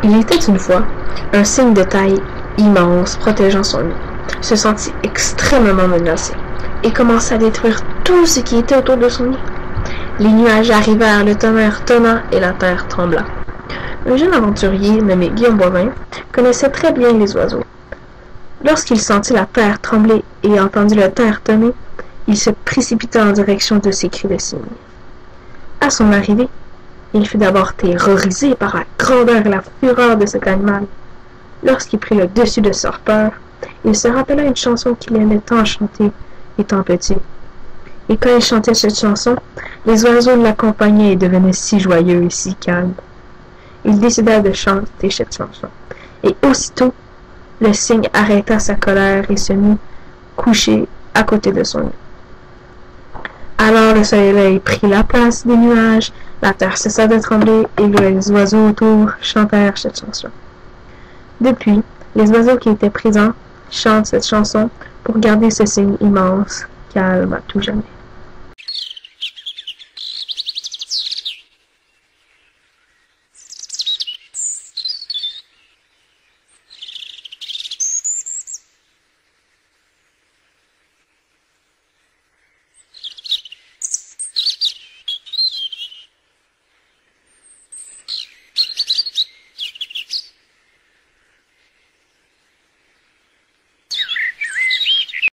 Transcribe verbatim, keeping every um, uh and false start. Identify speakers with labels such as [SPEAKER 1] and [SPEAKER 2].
[SPEAKER 1] Il était une fois un cygne de taille immense protégeant son nid, se sentit extrêmement menacé et commença à détruire tout ce qui était autour de son nid. Les nuages arrivèrent, le tonnerre tonna et la terre trembla. Un jeune aventurier nommé Guillaume Boivin connaissait très bien les oiseaux. Lorsqu'il sentit la terre trembler et entendit le terre tonner, il se précipita en direction de ces cris de cygne. À son arrivée, il fut d'abord terrorisé par la grandeur et la fureur de cet animal. Lorsqu'il prit le dessus de sa peur, il se rappela une chanson qu'il aimait tant chanter étant petit. Et quand il chantait cette chanson, les oiseaux l'accompagnaient et devenaient si joyeux et si calmes. Il décida de chanter cette chanson. Et aussitôt, le cygne arrêta sa colère et se mit couché à côté de son lit. Alors le soleil prit la place des nuages, la terre cessa de trembler et les oiseaux autour chantèrent cette chanson. Depuis, les oiseaux qui étaient présents chantent cette chanson pour garder ce cygne immense, calme à tout jamais.